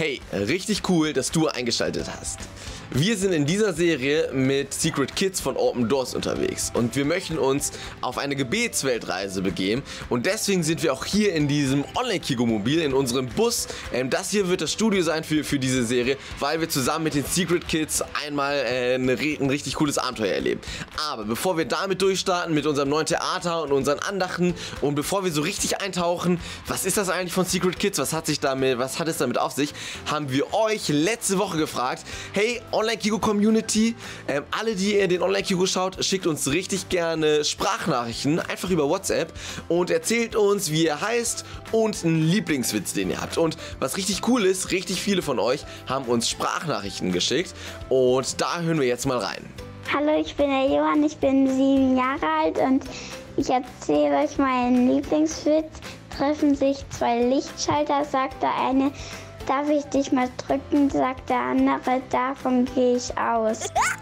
Hey, richtig cool, dass du eingeschaltet hast. Wir sind in dieser Serie mit Secret Kids von Open Doors unterwegs und wir möchten uns auf eine Gebetsweltreise begeben und deswegen sind wir auch hier in diesem Online-Kigo-Mobil, in unserem Bus. Das hier wird das Studio sein für diese Serie, weil wir zusammen mit den Secret Kids einmal ein richtig cooles Abenteuer erleben. Aber bevor wir damit durchstarten mit unserem neuen Theater und unseren Andachten und bevor wir so richtig eintauchen, was ist das eigentlich von Secret Kids, was hat es damit auf sich, haben wir euch letzte Woche gefragt, hey, Online-Kigo-Community, alle, die ihr den Online-Kigo schaut, schickt uns richtig gerne Sprachnachrichten, einfach über WhatsApp und erzählt uns, wie ihr heißt und einen Lieblingswitz, den ihr habt. Und was richtig cool ist, richtig viele von euch haben uns Sprachnachrichten geschickt und da hören wir jetzt mal rein. Hallo, ich bin der Johann, ich bin 7 Jahre alt und ich erzähle euch meinen Lieblingswitz. Treffen sich 2 Lichtschalter, sagt der eine, darf ich dich mal drücken, sagt der andere, davon gehe ich aus.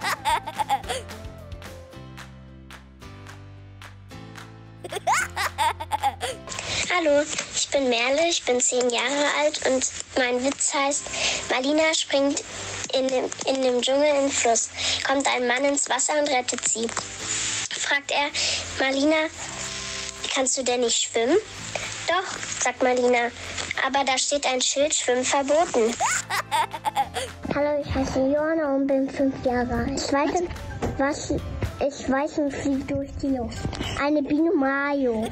Hallo, ich bin Merle, ich bin 10 Jahre alt und mein Witz heißt, Marlina springt in dem Dschungel in den Fluss. Kommt ein Mann ins Wasser und rettet sie. Fragt er, Marlina, kannst du denn nicht schwimmen? Doch, sagt Marlina, aber da steht ein Schild, Schwimmen verboten. Hallo, ich heiße Johanna und bin 5 Jahre alt. Ich weiß und fliege durch die Luft. Eine Biene Mayo.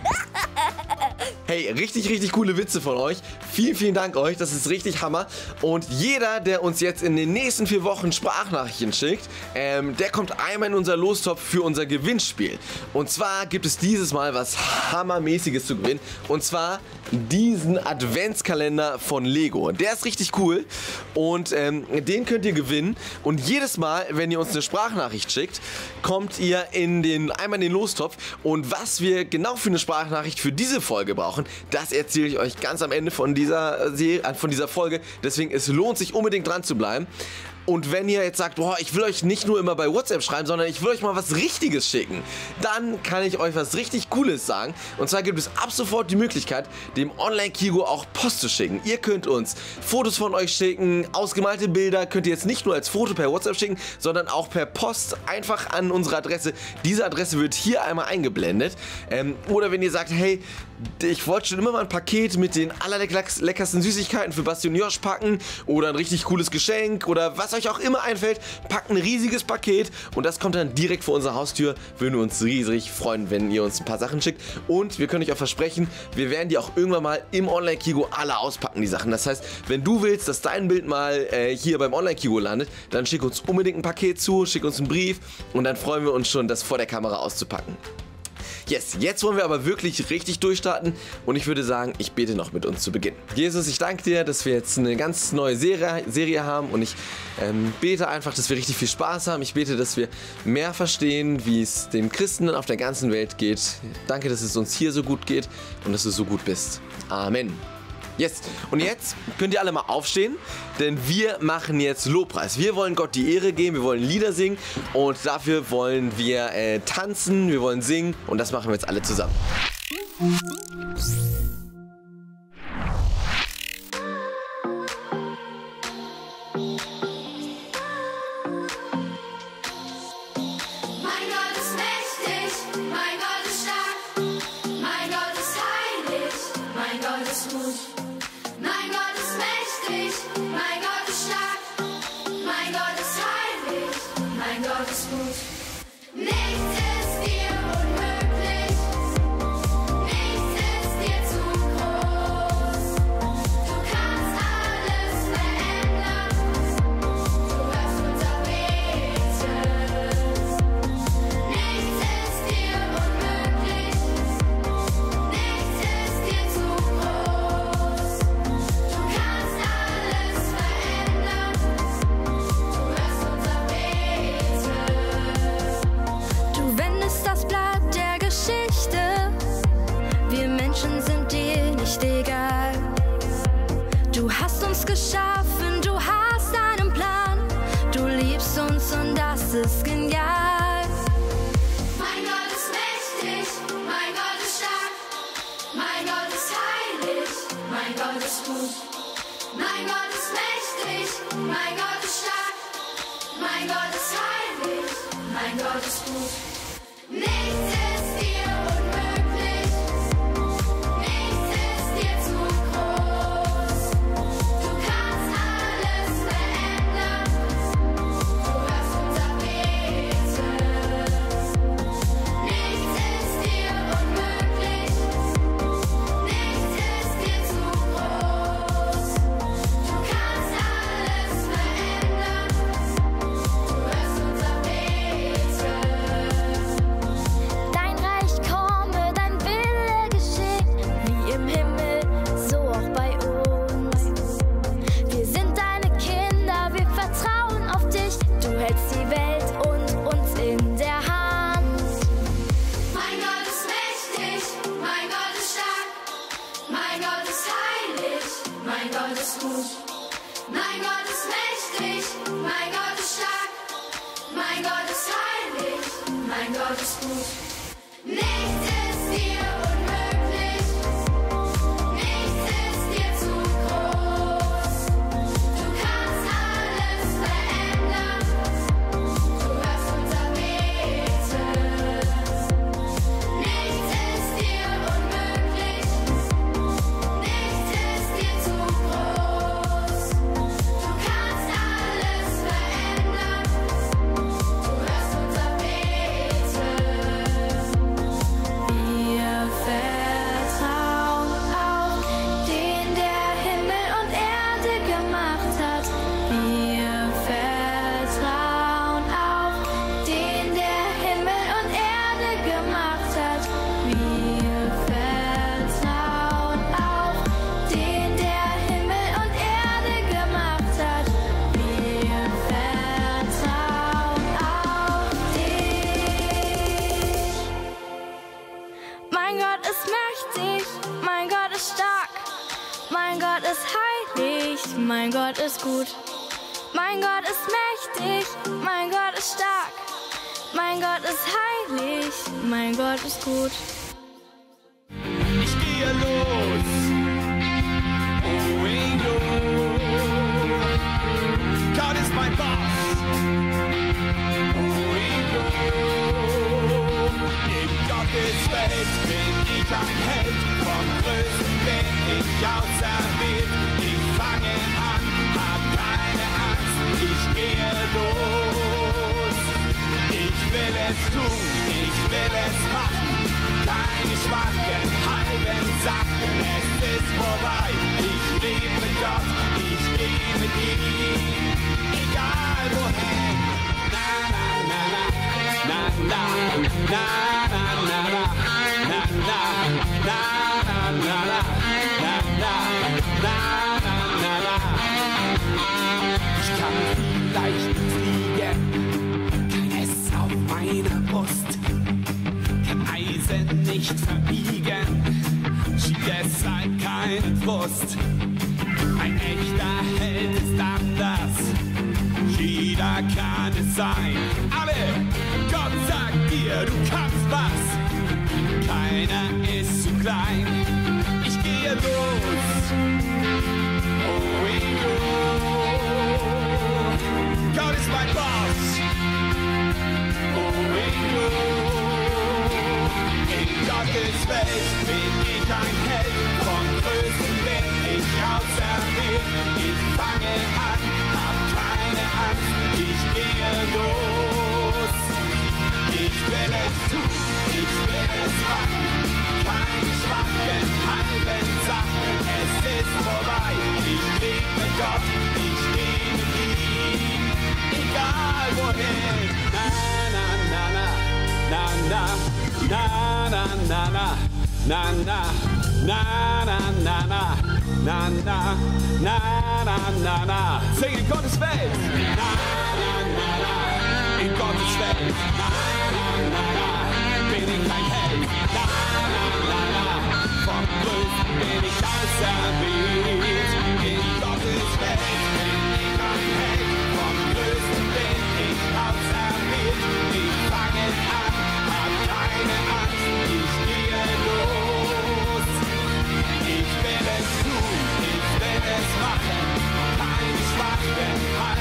Hey, richtig coole Witze von euch. Vielen Dank euch, das ist richtig Hammer. Und jeder, der uns jetzt in den nächsten 4 Wochen Sprachnachrichten schickt, der kommt einmal in unser Lostopf für unser Gewinnspiel. Und zwar gibt es dieses Mal was Hammermäßiges zu gewinnen. Und zwar diesen Adventskalender von Lego. Der ist richtig cool und den könnt ihr gewinnen. Und jedes Mal, wenn ihr uns eine Sprachnachricht schickt, kommt ihr einmal in den Lostopf. Und was wir genau für eine Sprachnachricht für diese Folge brauchen, das erzähle ich euch ganz am Ende von dieser Folge. Deswegen, es lohnt sich unbedingt dran zu bleiben. Und wenn ihr jetzt sagt, boah, ich will euch nicht nur immer bei WhatsApp schreiben, sondern ich will euch mal was Richtiges schicken, dann kann ich euch was richtig Cooles sagen. Und zwar gibt es ab sofort die Möglichkeit, dem Online-Kigo auch Post zu schicken. Ihr könnt uns Fotos von euch schicken, ausgemalte Bilder könnt ihr jetzt nicht nur als Foto per WhatsApp schicken, sondern auch per Post einfach an unsere Adresse. Diese Adresse wird hier einmal eingeblendet. Oder wenn ihr sagt, hey, ich wollte schon immer mal ein Paket mit den allerleckersten Süßigkeiten für Basti und Josh packen oder ein richtig cooles Geschenk oder was euch auch immer einfällt, packt ein riesiges Paket und das kommt dann direkt vor unserer Haustür. Würden wir uns riesig freuen, wenn ihr uns ein paar Sachen schickt und wir können euch auch versprechen, wir werden die auch irgendwann mal im Online-Kigo alle auspacken, die Sachen. Das heißt, wenn du willst, dass dein Bild mal hier beim Online-Kigo landet, dann schick uns unbedingt ein Paket zu, schick uns einen Brief und dann freuen wir uns schon, das vor der Kamera auszupacken. Yes, jetzt wollen wir aber wirklich richtig durchstarten und ich würde sagen, ich bete noch mit uns zu Beginn. Jesus, ich danke dir, dass wir jetzt eine ganz neue Serie haben und ich bete einfach, dass wir richtig viel Spaß haben. Ich bete, dass wir mehr verstehen, wie es den Christen auf der ganzen Welt geht. Danke, dass es uns hier so gut geht und dass du so gut bist. Amen. Yes, und jetzt könnt ihr alle mal aufstehen, denn wir machen jetzt Lobpreis. Wir wollen Gott die Ehre geben, wir wollen Lieder singen und dafür wollen wir tanzen, wir wollen singen und das machen wir jetzt alle zusammen. Geschaffen, du hast einen Plan, du liebst uns und das ist genial. Mein Gott ist mächtig, mein Gott ist stark, mein Gott ist heilig, mein Gott ist gut, mein Gott ist mächtig. Mein Gott ist stark, mein Gott ist heilig, mein Gott ist gut. Nichts ist dir unmöglich, nichts ist dir zu groß. Du kannst alles verändern, du hörst unser Beten. Nichts ist dir unmöglich, nichts ist dir zu groß. Du kannst alles verändern, du hörst unser Beten. Dein Reich komme, dein Wille geschehe, wie im Himmel, so auch bei uns. Wir sind deine Kinder, wir vertrauen auf dich. Du hältst die Welt und uns in der Hand. Mein Gott ist mächtig, mein Gott ist stark, mein Gott ist heilig, mein Gott ist gut. Mein Gott ist mächtig, mein Gott ist stark, mein Gott ist heilig, mein Gott ist gut. Nichts ist dir unmöglich, nichts ist dir zu groß. Du kannst alles verändern, du hörst unser Beten. Nichts ist dir unmöglich, nichts ist dir zu groß. Du kannst alles verändern, du hörst unser Beten. Wir vertrauen auf den, der Himmel und Erde gemacht hat. Wir vertrauen auf den, der Himmel und Erde gemacht hat. Wir vertrauen auf den, der Himmel und Erde gemacht hat. Wir vertrauen auf dich. Mein Gott ist mächtig, mein Gott ist stark, mein Gott ist heilig, mein Gott ist gut. Mein Gott ist mächtig, mein Gott ist stark, mein Gott ist heilig, mein Gott ist gut. Ich gehe los, oh Ingo. Gott ist mein Boss, oh Ingo. In Gottes Welt bin ich ein Held, vom Größten bin ich auserwählt. Ich fange an, hab keine Angst, ich gehe los. Ich will es tun, ich will es machen, keine schwachen, halben Sachen, es ist vorbei. Ich lebe mit Gott, ich gehe mit ihm, egal wohin. Na na na na, na na, na na na na, na na, na na na na, na na, na na na. Ich kann vielleicht fliegen, kein S auf meiner Brust, kann Eisen nicht verbiegen, schiebt deshalb keinen Frust. Ein echter Held ist anders, jeder kann es sein. Alle, Gott sagt dir, du kannst was, keiner ist zu klein. Ich gehe los, oh Ingo. Gott ist mein Boss, oh Ingo. In Gottes Welt bin ich ein Held, vom Größten bin ich auserwählt. Ich fange an, hab keine Angst, ich gehe los. Ich will es tun, ich will es machen, keine schwachen, halben Sachen, es ist vorbei. Ich lebe mit Gott, ich gehe mit ihm, egal wohin. Na na na na, na na, na na na na, na na, na na na na, na na, na na na. Sing in Gottes Welt. Na na na na, in Gottes Welt. Na na na na, bin ich ein Held. Na na na na, vom Größten bin ich auserwählt. In Gottes Welt bin ich ein Held, vom Größten bin ich auserwählt. Ich fange an, hab keine Angst, ich gehe los. Ich will es tun, ich will es machen, keine schwachen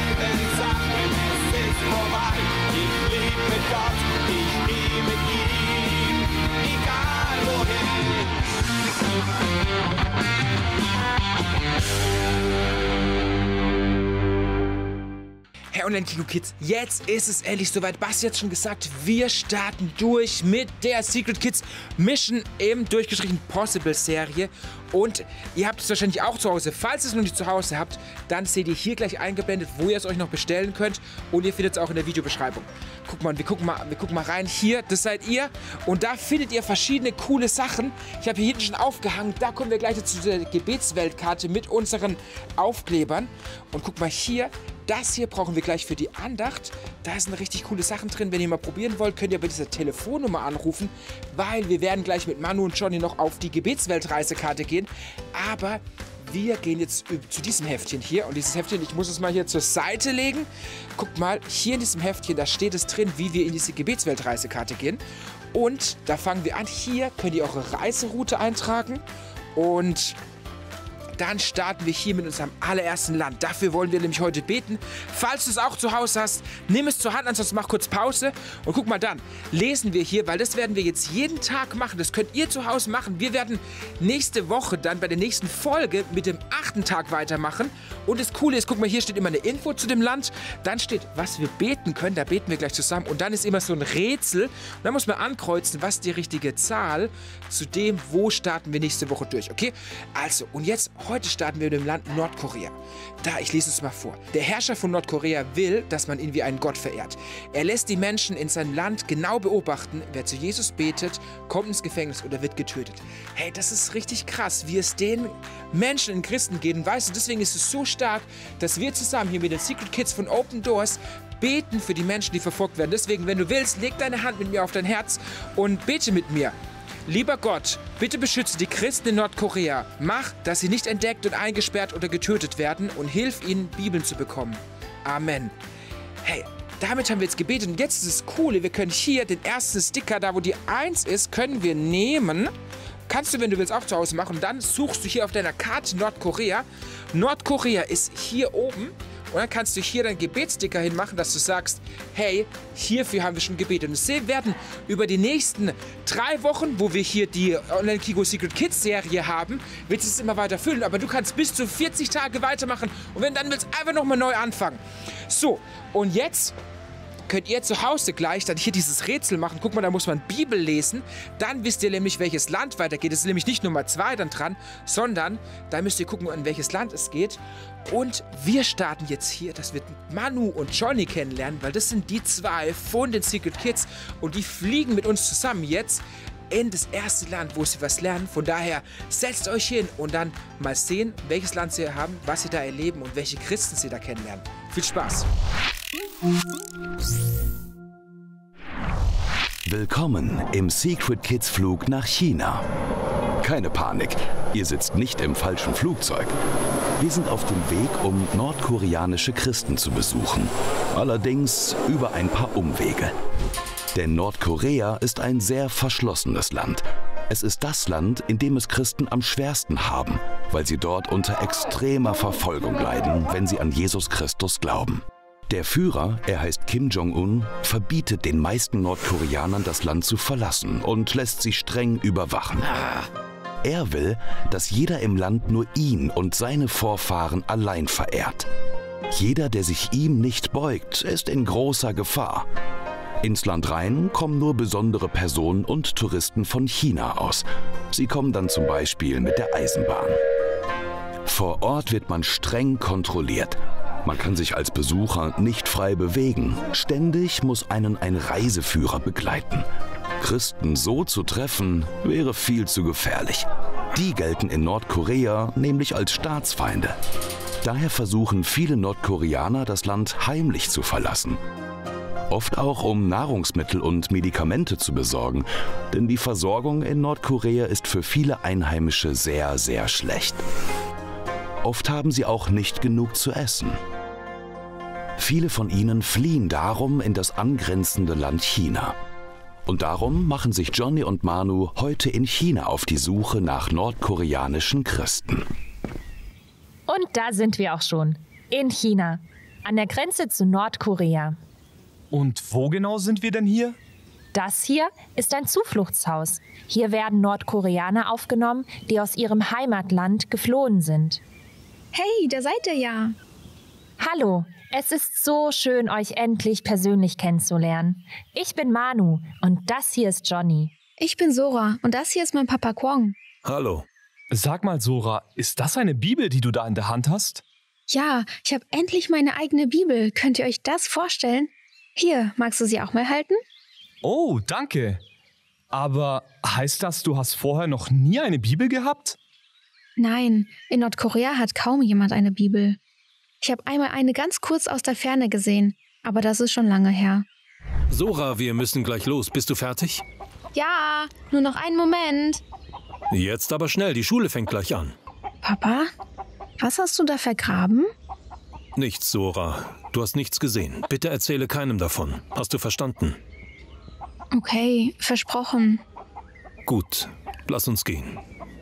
Hey Online-Kino-Kids, jetzt ist es endlich soweit. Basti hat schon gesagt, wir starten durch mit der Secret Kids Mission im durchgestrichen Possible-Serie. Und ihr habt es wahrscheinlich auch zu Hause. Falls ihr es noch nicht zu Hause habt, dann seht ihr hier gleich eingeblendet, wo ihr es euch noch bestellen könnt. Und ihr findet es auch in der Videobeschreibung. Guck mal, wir gucken mal rein. Hier, das seid ihr. Und da findet ihr verschiedene coole Sachen. Ich habe hier hinten schon aufgehangen. Da kommen wir gleich zu der Gebetsweltkarte mit unseren Aufklebern. Und guck mal hier. Das hier brauchen wir gleich für die Andacht. Da sind richtig coole Sachen drin. Wenn ihr mal probieren wollt, könnt ihr bei dieser Telefonnummer anrufen, weil wir werden gleich mit Manu und Johnny noch auf die Gebetsweltreisekarte gehen. Aber wir gehen jetzt zu diesem Heftchen hier. Und dieses Heftchen, ich muss es mal hier zur Seite legen. Guckt mal, hier in diesem Heftchen, da steht es drin, wie wir in diese Gebetsweltreisekarte gehen. Und da fangen wir an. Hier könnt ihr eure Reiseroute eintragen. Und dann starten wir hier mit unserem allerersten Land. Dafür wollen wir nämlich heute beten. Falls du es auch zu Hause hast, nimm es zur Hand, ansonsten mach kurz Pause. Und guck mal, dann lesen wir hier, weil das werden wir jetzt jeden Tag machen. Das könnt ihr zu Hause machen. Wir werden nächste Woche dann bei der nächsten Folge mit dem 8. Tag weitermachen. Und das Coole ist, guck mal, hier steht immer eine Info zu dem Land. Dann steht, was wir beten können. Da beten wir gleich zusammen. Und dann ist immer so ein Rätsel. Und dann muss man ankreuzen, was die richtige Zahl zu dem, wo starten wir nächste Woche durch. Okay? Also, und jetzt heute starten wir mit dem Land Nordkorea. Da, ich lese es mal vor. Der Herrscher von Nordkorea will, dass man ihn wie einen Gott verehrt. Er lässt die Menschen in seinem Land genau beobachten, wer zu Jesus betet, kommt ins Gefängnis oder wird getötet. Hey, das ist richtig krass, wie es den Menschen in Christen geht. Und weißt du, deswegen ist es so stark, dass wir zusammen hier mit den Secret Kids von Open Doors beten für die Menschen, die verfolgt werden. Deswegen, wenn du willst, leg deine Hand mit mir auf dein Herz und bete mit mir. Lieber Gott, bitte beschütze die Christen in Nordkorea. Mach, dass sie nicht entdeckt und eingesperrt oder getötet werden und hilf ihnen, Bibeln zu bekommen. Amen. Hey, damit haben wir jetzt gebetet und jetzt ist es Coole, wir können hier den ersten Sticker, da wo die 1 ist, können wir nehmen. Kannst du, wenn du willst, auch zu Hause machen. Und dann suchst du hier auf deiner Karte Nordkorea. Nordkorea ist hier oben. Und dann kannst du hier deinen Gebetssticker hinmachen, dass du sagst, hey, hierfür haben wir schon gebetet. Und wir werden über die nächsten 3 Wochen, wo wir hier die Online-Kino Secret Kids Serie haben, wird es immer weiter füllen. Aber du kannst bis zu 40 Tage weitermachen. Und wenn dann willst, einfach nochmal neu anfangen. So, und jetzt könnt ihr zu Hause gleich dann hier dieses Rätsel machen. Guck mal, da muss man Bibel lesen. Dann wisst ihr nämlich, welches Land weitergeht. Es ist nämlich nicht Nummer 2 dann dran, sondern da müsst ihr gucken, an welches Land es geht. Und wir starten jetzt hier, das wird Manu und Johnny kennenlernen, weil das sind die 2 von den Secret Kids und die fliegen mit uns zusammen jetzt in das erste Land, wo sie was lernen. Von daher setzt euch hin und dann mal sehen, welches Land sie haben, was sie da erleben und welche Christen sie da kennenlernen. Viel Spaß! Willkommen im Secret Kids Flug nach China. Keine Panik, ihr sitzt nicht im falschen Flugzeug. Wir sind auf dem Weg, um nordkoreanische Christen zu besuchen. Allerdings über ein paar Umwege. Denn Nordkorea ist ein sehr verschlossenes Land. Es ist das Land, in dem es Christen am schwersten haben, weil sie dort unter extremer Verfolgung leiden, wenn sie an Jesus Christus glauben. Der Führer, er heißt Kim Jong-un, verbietet den meisten Nordkoreanern, das Land zu verlassen und lässt sie streng überwachen. Er will, dass jeder im Land nur ihn und seine Vorfahren allein verehrt. Jeder, der sich ihm nicht beugt, ist in großer Gefahr. Ins Land rein kommen nur besondere Personen und Touristen von China aus. Sie kommen dann zum Beispiel mit der Eisenbahn. Vor Ort wird man streng kontrolliert. Man kann sich als Besucher nicht frei bewegen. Ständig muss einen ein Reiseführer begleiten. Christen so zu treffen, wäre viel zu gefährlich. Die gelten in Nordkorea nämlich als Staatsfeinde. Daher versuchen viele Nordkoreaner, das Land heimlich zu verlassen. Oft auch, um Nahrungsmittel und Medikamente zu besorgen. Denn die Versorgung in Nordkorea ist für viele Einheimische sehr, sehr schlecht. Oft haben sie auch nicht genug zu essen. Viele von ihnen fliehen darum in das angrenzende Land China. Und darum machen sich Johnny und Manu heute in China auf die Suche nach nordkoreanischen Christen. Und da sind wir auch schon, in China, an der Grenze zu Nordkorea. Und wo genau sind wir denn hier? Das hier ist ein Zufluchtshaus. Hier werden Nordkoreaner aufgenommen, die aus ihrem Heimatland geflohen sind. Hey, da seid ihr ja. Hallo, Es ist so schön, euch endlich persönlich kennenzulernen. Ich bin Manu und das hier ist Johnny. Ich bin Sora und das hier ist mein Papa Kwong. Hallo. Sag mal, Sora, ist das eine Bibel, die du da in der Hand hast? Ja, ich habe endlich meine eigene Bibel. Könnt ihr euch das vorstellen? Hier, magst du sie auch mal halten? Oh, danke. Aber heißt das, du hast vorher noch nie eine Bibel gehabt? Nein, in Nordkorea hat kaum jemand eine Bibel. Ich habe einmal eine ganz kurz aus der Ferne gesehen, aber das ist schon lange her. Sora, wir müssen gleich los. Bist du fertig? Ja, nur noch einen Moment. Jetzt aber schnell, die Schule fängt gleich an. Papa, was hast du da vergraben? Nichts, Sora. Du hast nichts gesehen. Bitte erzähle keinem davon. Hast du verstanden? Okay, versprochen. Gut, lass uns gehen.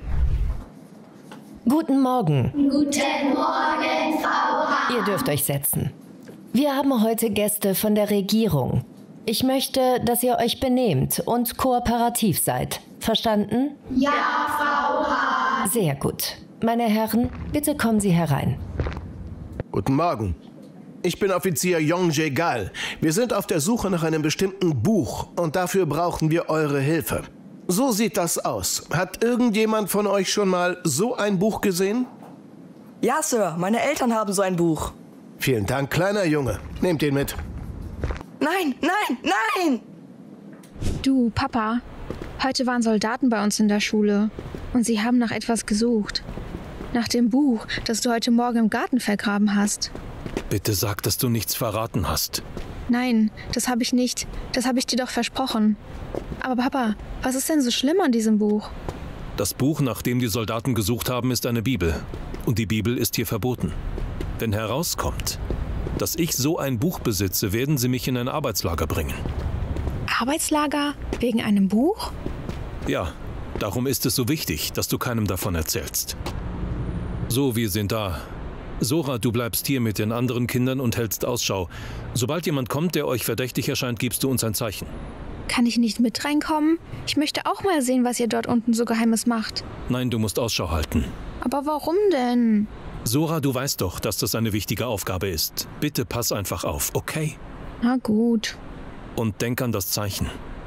Guten Morgen. Guten Morgen, Frau Hahn. Ihr dürft euch setzen. Wir haben heute Gäste von der Regierung. Ich möchte, dass ihr euch benehmt und kooperativ seid. Verstanden? Ja, Frau Hahn. Sehr gut. Meine Herren, bitte kommen Sie herein. Guten Morgen. Ich bin Offizier Yong Jae-gal. Wir sind auf der Suche nach einem bestimmten Buch und dafür brauchen wir eure Hilfe. So sieht das aus. Hat irgendjemand von euch schon mal so ein Buch gesehen? Ja, Sir. Meine Eltern haben so ein Buch. Vielen Dank, kleiner Junge. Nehmt ihn mit. Nein, nein, nein! Du, Papa, heute waren Soldaten bei uns in der Schule und sie haben nach etwas gesucht. Nach dem Buch, das du heute Morgen im Garten vergraben hast. Bitte sag, dass du nichts verraten hast. Nein, das habe ich nicht. Das habe ich dir doch versprochen. Aber Papa, was ist denn so schlimm an diesem Buch? Das Buch, nach dem die Soldaten gesucht haben, ist eine Bibel. Und die Bibel ist hier verboten. Wenn herauskommt, dass ich so ein Buch besitze, werden sie mich in ein Arbeitslager bringen. Arbeitslager? Wegen einem Buch? Ja, darum ist es so wichtig, dass du keinem davon erzählst. So, wir sind da. Sora, du bleibst hier mit den anderen Kindern und hältst Ausschau. Sobald jemand kommt, der euch verdächtig erscheint, gibst du uns ein Zeichen. Kann ich nicht mit reinkommen? Ich möchte auch mal sehen, was ihr dort unten so Geheimes macht. Nein, du musst Ausschau halten. Aber warum denn? Sora, du weißt doch, dass das eine wichtige Aufgabe ist. Bitte pass einfach auf, okay? Na gut. Und denk an das Zeichen.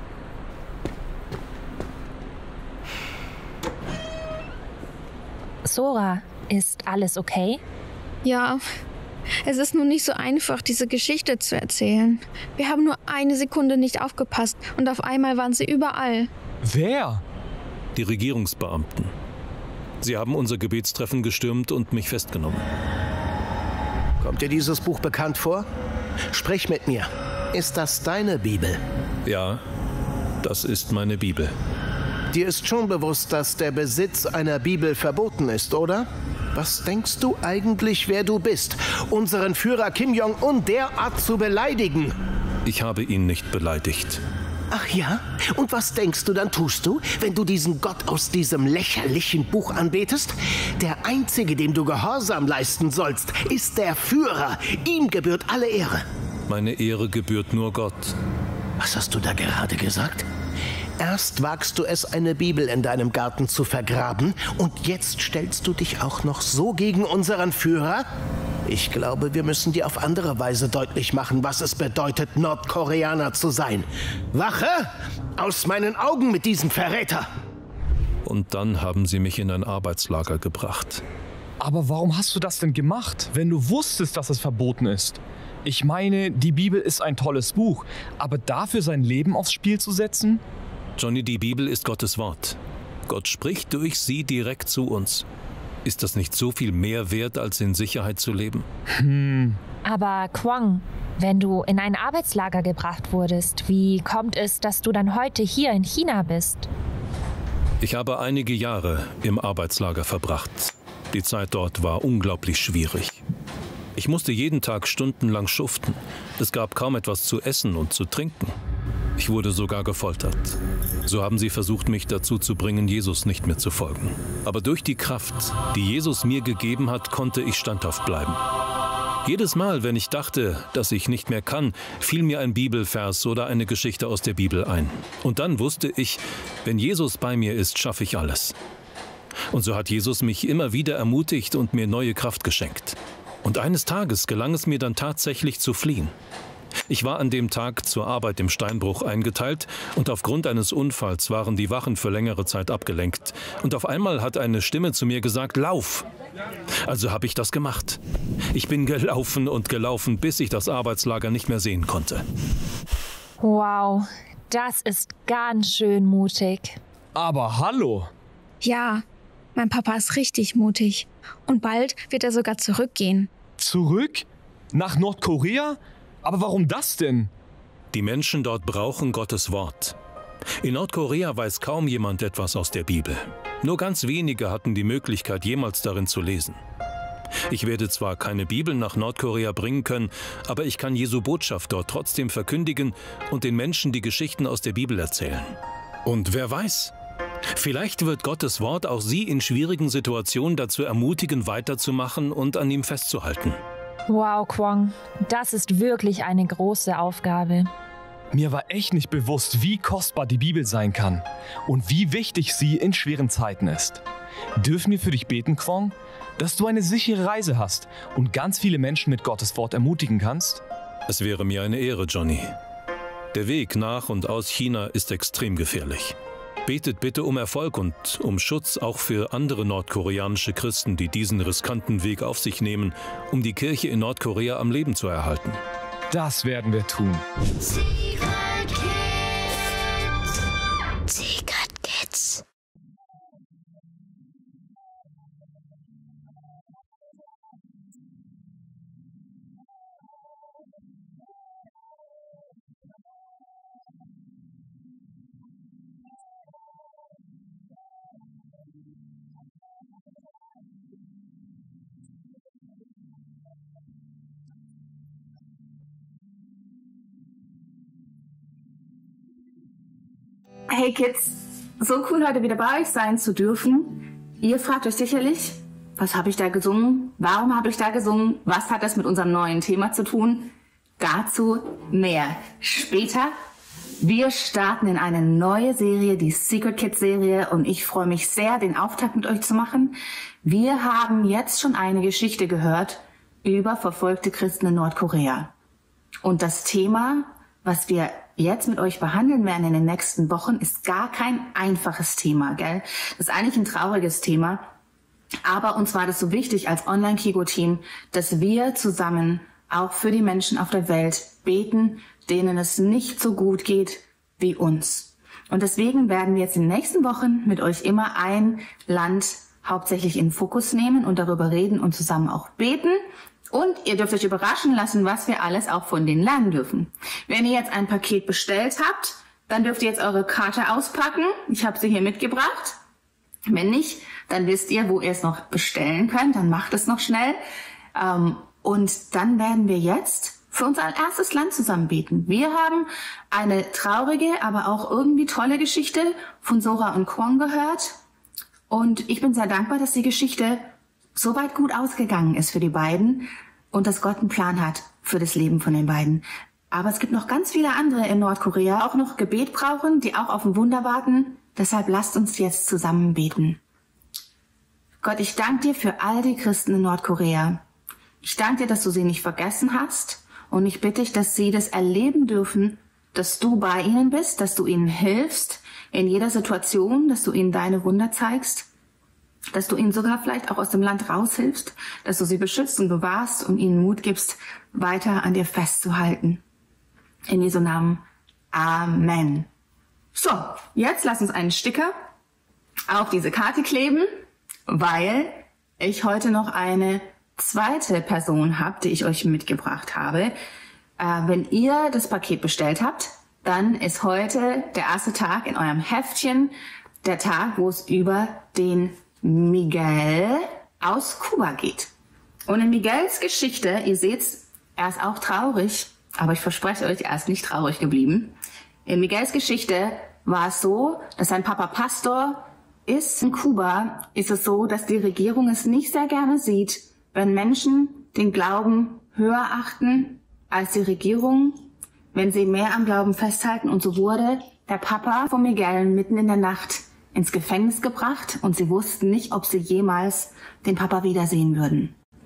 Sora, ist alles okay? Ja, es ist nun nicht so einfach, diese Geschichte zu erzählen. Wir haben nur eine Sekunde nicht aufgepasst und auf einmal waren sie überall. Wer? Die Regierungsbeamten. Sie haben unser Gebetstreffen gestürmt und mich festgenommen. Kommt dir dieses Buch bekannt vor? Sprich mit mir. Ist das deine Bibel? Ja, das ist meine Bibel. Dir ist schon bewusst, dass der Besitz einer Bibel verboten ist, oder? Was denkst du eigentlich, wer du bist? Unseren Führer Kim Jong-un derart zu beleidigen? Ich habe ihn nicht beleidigt. Ach ja? Und was denkst du dann tust du, wenn du diesen Gott aus diesem lächerlichen Buch anbetest? Der Einzige, dem du Gehorsam leisten sollst, ist der Führer. Ihm gebührt alle Ehre. Meine Ehre gebührt nur Gott. Was hast du da gerade gesagt? Erst wagst du es, eine Bibel in deinem Garten zu vergraben und jetzt stellst du dich auch noch so gegen unseren Führer? Ich glaube, wir müssen dir auf andere Weise deutlich machen, was es bedeutet, Nordkoreaner zu sein. Wache! Aus meinen Augen mit diesem Verräter! Und dann haben sie mich in ein Arbeitslager gebracht. Aber warum hast du das denn gemacht, wenn du wusstest, dass es verboten ist? Ich meine, die Bibel ist ein tolles Buch, aber dafür sein Leben aufs Spiel zu setzen? Johnny, die Bibel ist Gottes Wort. Gott spricht durch sie direkt zu uns. Ist das nicht so viel mehr wert, als in Sicherheit zu leben? Aber Kwong, wenn du in ein Arbeitslager gebracht wurdest, wie kommt es, dass du dann heute hier in China bist? Ich habe einige Jahre im Arbeitslager verbracht. Die Zeit dort war unglaublich schwierig. Ich musste jeden Tag stundenlang schuften. Es gab kaum etwas zu essen und zu trinken. Ich wurde sogar gefoltert. So haben sie versucht, mich dazu zu bringen, Jesus nicht mehr zu folgen. Aber durch die Kraft, die Jesus mir gegeben hat, konnte ich standhaft bleiben. Jedes Mal, wenn ich dachte, dass ich nicht mehr kann, fiel mir ein Bibelvers oder eine Geschichte aus der Bibel ein. Und dann wusste ich, wenn Jesus bei mir ist, schaffe ich alles. Und so hat Jesus mich immer wieder ermutigt und mir neue Kraft geschenkt. Und eines Tages gelang es mir dann tatsächlich zu fliehen. Ich war an dem Tag zur Arbeit im Steinbruch eingeteilt und aufgrund eines Unfalls waren die Wachen für längere Zeit abgelenkt. Und auf einmal hat eine Stimme zu mir gesagt, lauf! Also habe ich das gemacht. Ich bin gelaufen und gelaufen, bis ich das Arbeitslager nicht mehr sehen konnte. Wow, das ist ganz schön mutig. Aber hallo! Ja, mein Papa ist richtig mutig. Und bald wird er sogar zurückgehen. Zurück? Nach Nordkorea? Aber warum das denn? Die Menschen dort brauchen Gottes Wort. In Nordkorea weiß kaum jemand etwas aus der Bibel. Nur ganz wenige hatten die Möglichkeit, jemals darin zu lesen. Ich werde zwar keine Bibel nach Nordkorea bringen können, aber ich kann Jesu Botschaft dort trotzdem verkündigen und den Menschen die Geschichten aus der Bibel erzählen. Und wer weiß, vielleicht wird Gottes Wort auch Sie in schwierigen Situationen dazu ermutigen, weiterzumachen und an ihm festzuhalten. Wow, Kwong, das ist wirklich eine große Aufgabe. Mir war echt nicht bewusst, wie kostbar die Bibel sein kann und wie wichtig sie in schweren Zeiten ist. Dürfen wir für dich beten, Kwong, dass du eine sichere Reise hast und ganz viele Menschen mit Gottes Wort ermutigen kannst? Es wäre mir eine Ehre, Johnny. Der Weg nach und aus China ist extrem gefährlich. Betet bitte um Erfolg und um Schutz auch für andere nordkoreanische Christen, die diesen riskanten Weg auf sich nehmen, um die Kirche in Nordkorea am Leben zu erhalten. Das werden wir tun. Secret Kids. Secret Kids. Hey Kids, so cool heute wieder bei euch sein zu dürfen. Ihr fragt euch sicherlich, was habe ich da gesungen? Warum habe ich da gesungen? Was hat das mit unserem neuen Thema zu tun? Dazu mehr später. Wir starten in eine neue Serie, die Secret Kids Serie, und ich freue mich sehr, den Auftakt mit euch zu machen. Wir haben jetzt schon eine Geschichte gehört über verfolgte Christen in Nordkorea. Und das Thema, was wir jetzt mit euch behandeln werden in den nächsten Wochen, ist gar kein einfaches Thema, gell? Das ist eigentlich ein trauriges Thema. Aber uns war das so wichtig als Online-Kigo-Team, dass wir zusammen auch für die Menschen auf der Welt beten, denen es nicht so gut geht wie uns. Und deswegen werden wir jetzt in den nächsten Wochen mit euch immer ein Land hauptsächlich in Fokus nehmen und darüber reden und zusammen auch beten. Und ihr dürft euch überraschen lassen, was wir alles auch von denen lernen dürfen. Wenn ihr jetzt ein Paket bestellt habt, dann dürft ihr jetzt eure Karte auspacken. Ich habe sie hier mitgebracht. Wenn nicht, dann wisst ihr, wo ihr es noch bestellen könnt. Dann macht es noch schnell. Und dann werden wir jetzt für unser erstes Land zusammen beten. Wir haben eine traurige, aber auch irgendwie tolle Geschichte von Sora und Kwong gehört. Und ich bin sehr dankbar, dass die Geschichte so weit gut ausgegangen ist für die beiden und dass Gott einen Plan hat für das Leben von den beiden. Aber es gibt noch ganz viele andere in Nordkorea, auch noch Gebet brauchen, die auch auf ein Wunder warten. Deshalb lasst uns jetzt zusammen beten. Gott, ich danke dir für all die Christen in Nordkorea. Ich danke dir, dass du sie nicht vergessen hast, und ich bitte dich, dass sie das erleben dürfen, dass du bei ihnen bist, dass du ihnen hilfst in jeder Situation, dass du ihnen deine Wunder zeigst, dass du ihnen sogar vielleicht auch aus dem Land raushilfst, dass du sie beschützt und bewahrst und ihnen Mut gibst, weiter an dir festzuhalten. In Jesu Namen. Amen. So, jetzt lass uns einen Sticker auf diese Karte kleben, weil ich heute noch eine zweite Person habe, die ich euch mitgebracht habe. Wenn ihr das Paket bestellt habt, dann ist heute der erste Tag in eurem Heftchen, der Tag, wo es über den Miguel aus Kuba geht. Und in Miguels Geschichte, ihr seht's, er ist auch traurig, aber ich verspreche euch, er ist nicht traurig geblieben. In Miguels Geschichte war es so, dass sein Papa Pastor ist. In Kuba ist es so, dass die Regierung es nicht sehr gerne sieht, wenn Menschen den Glauben höher achten als die Regierung, wenn sie mehr am Glauben festhalten. Und so wurde der Papa von Miguel mitten in der Nacht ins Gefängnis gebracht und sie wussten nicht, ob sie jemals den Papa wiedersehen würden.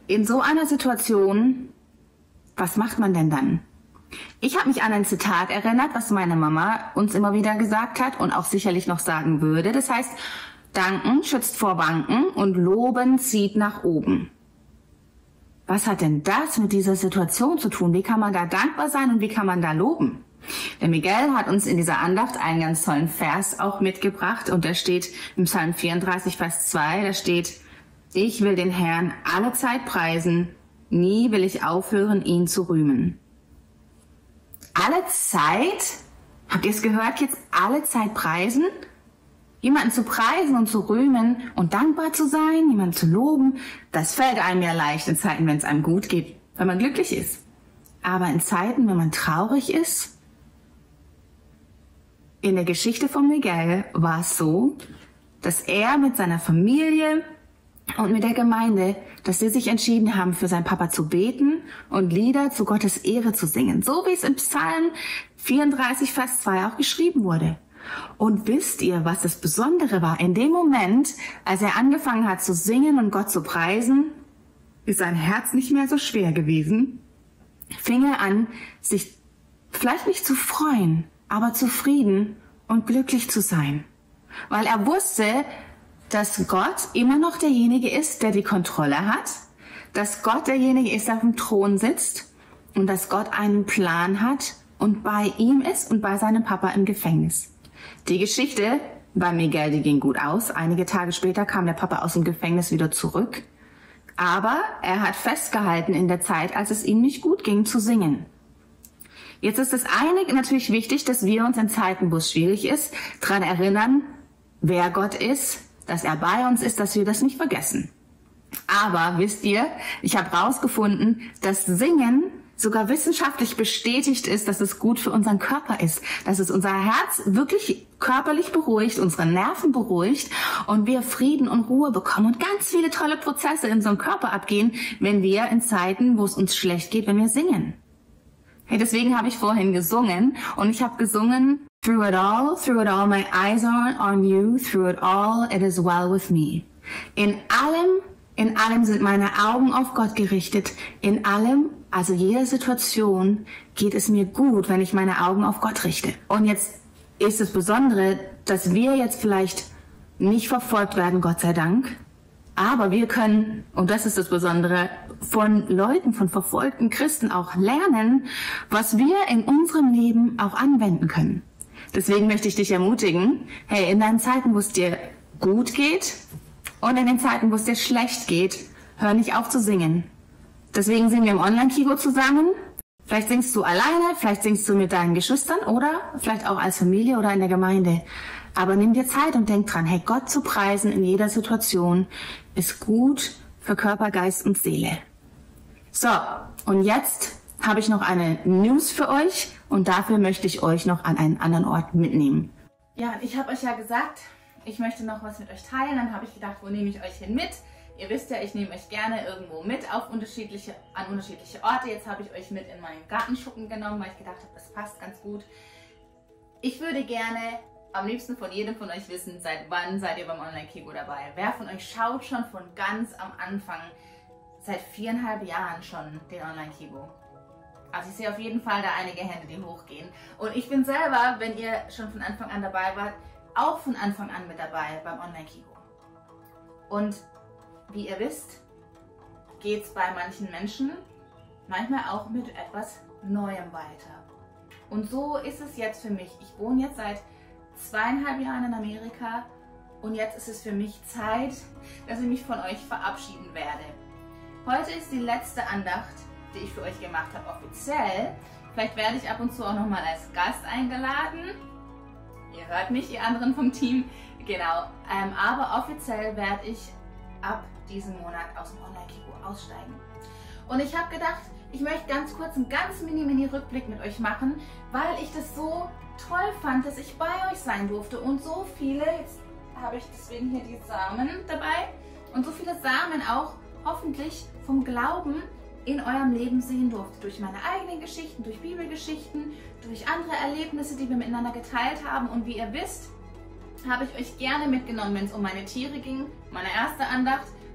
in so einer Situation, was macht man denn dann? Ich habe mich an ein Zitat erinnert, was meine Mama uns immer wieder gesagt hat und auch sicherlich noch sagen würde. Das heißt, danken schützt vor Wanken und loben zieht nach oben. Was hat denn das mit dieser Situation zu tun? Wie kann man da dankbar sein und wie kann man da loben? Der Miguel hat uns in dieser Andacht einen ganz tollen Vers auch mitgebracht und der steht im Psalm 34, Vers 2, da steht: Ich will den Herrn alle Zeit preisen, nie will ich aufhören, ihn zu rühmen. Alle Zeit? Habt ihr es gehört? Jetzt alle Zeit preisen? Jemanden zu preisen und zu rühmen und dankbar zu sein, jemanden zu loben, das fällt einem ja leicht in Zeiten, wenn es einem gut geht, wenn man glücklich ist. Aber in Zeiten, wenn man traurig ist? In der Geschichte von Miguel war es so, dass er mit seiner Familie und mit der Gemeinde, dass sie sich entschieden haben, für seinen Papa zu beten und Lieder zu Gottes Ehre zu singen. So wie es im Psalm 34, Vers 2 auch geschrieben wurde. Und wisst ihr, was das Besondere war? In dem Moment, als er angefangen hat zu singen und Gott zu preisen, ist sein Herz nicht mehr so schwer gewesen. Fing er an, sich vielleicht nicht zu freuen, aber zufrieden und glücklich zu sein. Weil er wusste, dass Gott immer noch derjenige ist, der die Kontrolle hat, dass Gott derjenige ist, der auf dem Thron sitzt und dass Gott einen Plan hat und bei ihm ist und bei seinem Papa im Gefängnis. Die Geschichte bei Miguel, die ging gut aus. Einige Tage später kam der Papa aus dem Gefängnis wieder zurück. Aber er hat festgehalten in der Zeit, als es ihm nicht gut ging, zu singen. Jetzt ist das eine natürlich wichtig, dass wir uns in Zeiten, wo es schwierig ist, daran erinnern, wer Gott ist, dass er bei uns ist, dass wir das nicht vergessen. Aber wisst ihr, ich habe rausgefunden, dass Singen sogar wissenschaftlich bestätigt ist, dass es gut für unseren Körper ist, dass es unser Herz wirklich körperlich beruhigt, unsere Nerven beruhigt und wir Frieden und Ruhe bekommen und ganz viele tolle Prozesse in unserem Körper abgehen, wenn wir in Zeiten, wo es uns schlecht geht, wenn wir singen. Hey, deswegen habe ich vorhin gesungen und ich habe gesungen: Through it all, my eyes are on you, through it all, it is well with me. In allem sind meine Augen auf Gott gerichtet, in allem, also jeder Situation, geht es mir gut, wenn ich meine Augen auf Gott richte. Und jetzt ist das Besondere, dass wir jetzt vielleicht nicht verfolgt werden, Gott sei Dank, aber wir können, und das ist das Besondere, von Leuten, von verfolgten Christen auch lernen, was wir in unserem Leben auch anwenden können. Deswegen möchte ich dich ermutigen, hey, in deinen Zeiten, wo es dir gut geht und in den Zeiten, wo es dir schlecht geht, hör nicht auf zu singen. Deswegen singen wir im Online-Kigo zusammen. Vielleicht singst du alleine, vielleicht singst du mit deinen Geschwistern oder vielleicht auch als Familie oder in der Gemeinde. Aber nimm dir Zeit und denk dran, hey, Gott zu preisen in jeder Situation ist gut für Körper, Geist und Seele. So, und jetzt habe ich noch eine News für euch und dafür möchte ich euch noch an einen anderen Ort mitnehmen. Ja, ich habe euch ja gesagt, ich möchte noch was mit euch teilen. Dann habe ich gedacht, wo nehme ich euch hin mit? Ihr wisst ja, ich nehme euch gerne irgendwo mit an unterschiedliche Orte. Jetzt habe ich euch mit in meinen Gartenschuppen genommen, weil ich gedacht habe, das passt ganz gut. Ich würde gerne am liebsten von jedem von euch wissen, seit wann seid ihr beim Online-Kigo dabei? Wer von euch schaut schon von ganz am Anfang, seit 4,5 Jahren schon, den Online-Kigo? Also ich sehe auf jeden Fall da einige Hände, die hochgehen. Und ich bin selber, wenn ihr schon von Anfang an dabei wart, auch von Anfang an mit dabei beim Online-Kigo. Und wie ihr wisst, geht es bei manchen Menschen manchmal auch mit etwas Neuem weiter. Und so ist es jetzt für mich. Ich wohne jetzt seit 2,5 Jahren in Amerika und jetzt ist es für mich Zeit, dass ich mich von euch verabschieden werde. Heute ist die letzte Andacht, die ich für euch gemacht habe, offiziell. Vielleicht werde ich ab und zu auch nochmal als Gast eingeladen. Ihr hört mich, ihr anderen vom Team. Genau, aber offiziell werde ich ab diesem Monat aus dem Online-Kigo aussteigen. Und ich habe gedacht, ich möchte ganz kurz einen ganz mini-Rückblick mit euch machen, weil ich das so toll fand, dass ich bei euch sein durfte und so viele, jetzt habe ich deswegen hier die Samen dabei, und so viele Samen auch hoffentlich vom Glauben in eurem Leben sehen durfte. Durch meine eigenen Geschichten, durch Bibelgeschichten, durch andere Erlebnisse, die wir miteinander geteilt haben. Und wie ihr wisst, habe ich euch gerne mitgenommen, wenn es um meine Tiere ging. Meine erste Andacht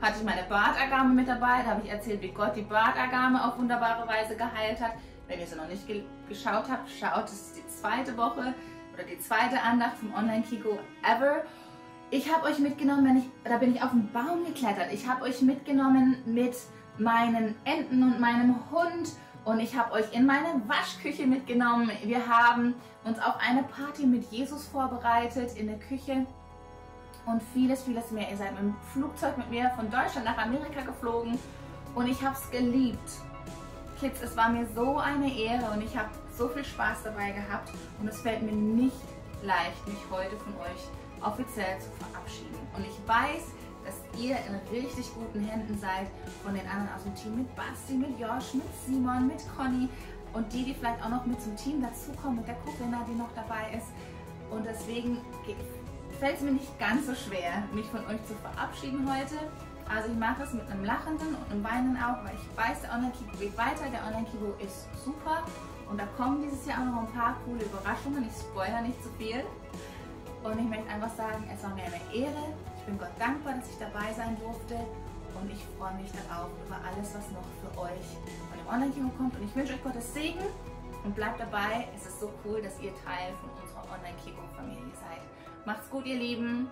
hatte ich meine Bartagame mit dabei. Da habe ich erzählt, wie Gott die Bartagame auf wunderbare Weise geheilt hat. Wenn ihr sie noch nicht geschaut habt, schaut, es ist die zweite Woche oder die zweite Andacht vom Online-Kiko ever. Ich habe euch mitgenommen, da bin ich auf den Baum geklettert. Ich habe euch mitgenommen mit meinen Enten und meinem Hund. Und ich habe euch in meine Waschküche mitgenommen. Wir haben uns auf eine Party mit Jesus vorbereitet in der Küche. Und vieles, vieles mehr. Ihr seid mit dem Flugzeug mit mir von Deutschland nach Amerika geflogen. Und ich habe es geliebt. Kids, es war mir so eine Ehre und ich habe so viel Spaß dabei gehabt. Und es fällt mir nicht leicht, mich heute von euch offiziell zu verabschieden. Und ich weiß, dass ihr in richtig guten Händen seid von den anderen aus dem Team. Mit Basti, mit Josh, mit Simon, mit Conny und die vielleicht auch noch mit zum Team dazukommen, mit der Corinna, die noch dabei ist. Und deswegen fällt es mir nicht ganz so schwer, mich von euch zu verabschieden heute. Also ich mache es mit einem lachenden und einem weinenden Auge, weil ich weiß, der Online-Kiko geht weiter, der Online-Kiko ist super. Und da kommen dieses Jahr auch noch ein paar coole Überraschungen, ich spoilere nicht zu viel. Und ich möchte einfach sagen, es war mir eine Ehre. Ich bin Gott dankbar, dass ich dabei sein durfte. Und ich freue mich darauf über alles, was noch für euch von dem Online-Kino kommt. Und ich wünsche euch Gottes Segen und bleibt dabei. Es ist so cool, dass ihr Teil von unserer Online-Kino-Familie seid. Macht's gut, ihr Lieben.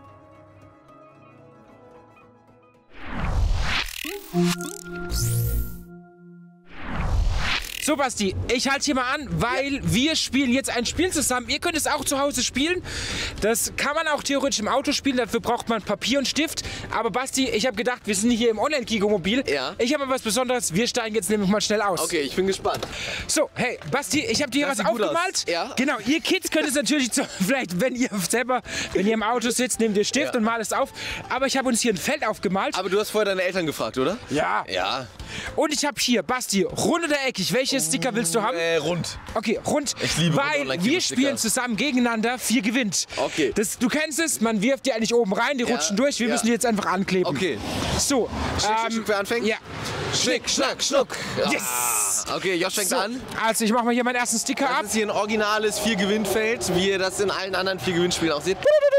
So, Basti, ich halte hier mal an, weil wir spielen jetzt ein Spiel zusammen. Ihr könnt es auch zu Hause spielen. Das kann man auch theoretisch im Auto spielen. Dafür braucht man Papier und Stift. Aber Basti, ich habe gedacht, wir sind hier im Online-Kiko-Mobil. Ja. Ich habe mal was Besonderes. Wir steigen jetzt nämlich mal schnell aus. Okay, ich bin gespannt. So, hey, Basti, ich habe dir was aufgemalt. Ja. Genau, ihr Kids könnt es natürlich vielleicht, wenn ihr im Auto sitzt, nehmt ihr Stift und malt es auf. Aber ich habe uns hier ein Feld aufgemalt. Aber du hast vorher deine Eltern gefragt, oder? Ja. Ja. Und ich habe hier, Basti, rund oder eckig. Welche Sticker willst du haben? Rund. Okay, rund. Ich liebe weil wir spielen zusammen gegeneinander, 4 gewinnt. Okay. Du kennst es, man wirft die eigentlich oben rein, die rutschen durch. Wir müssen die jetzt einfach ankleben. Okay. So. Schnick, wer anfängt? Ja. Schnick, schnack, schnuck. Yes. Okay, Josh fängt an. Also ich mache mal hier meinen ersten Sticker ab. Das ist hier ein originales 4-Gewinn-Feld, wie ihr das in allen anderen 4-Gewinnspielen auch seht.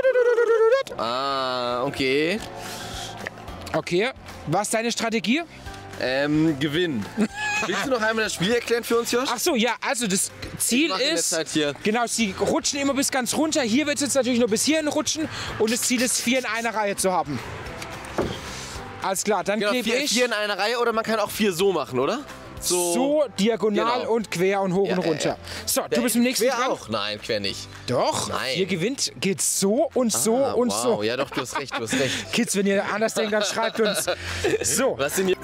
Ah, okay. Okay, was ist deine Strategie? Gewinn. Willst du noch einmal das Spiel erklären für uns, Josh? Ach so, ja, also das Ziel ist, genau, sie rutschen immer bis ganz runter. Hier wird es jetzt natürlich nur bis hierhin rutschen und das Ziel ist, 4 in einer Reihe zu haben. Alles klar, dann klebe ich. 4 in einer Reihe oder man kann auch 4 so machen, oder? So diagonal und quer und hoch und runter. So, du bist im nächsten Quer dran. auch? Nein, quer nicht. Doch, nein. 4 gewinnt, geht so und so und wow. so. Ja doch, du hast recht, du hast recht. Kids, wenn ihr anders denkt, dann schreibt uns. So. Was sind hier?